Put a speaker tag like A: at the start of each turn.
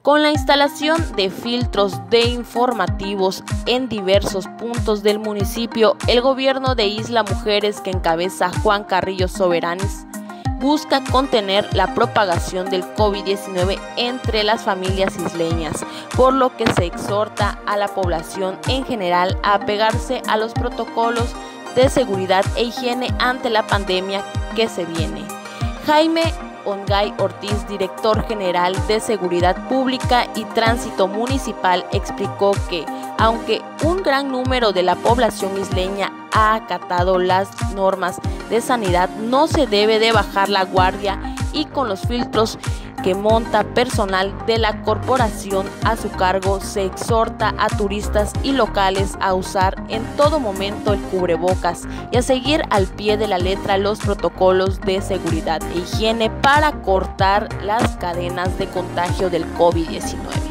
A: Con la instalación de filtros de informativos en diversos puntos del municipio, el gobierno de Isla Mujeres, que encabeza Juan Carrillo Soberanis, busca contener la propagación del COVID-19 entre las familias isleñas, por lo que se exhorta a la población en general a apegarse a los protocolos de seguridad e higiene ante la pandemia que se viene. Jaime Ongay Ortiz, director general de Seguridad Pública y Tránsito Municipal, explicó que, aunque un gran número de la población isleña ha acatado las normas de sanidad, no se debe de bajar la guardia y con los filtros que monta personal de la corporación a su cargo, se exhorta a turistas y locales a usar en todo momento el cubrebocas y a seguir al pie de la letra los protocolos de seguridad e higiene para cortar las cadenas de contagio del COVID-19.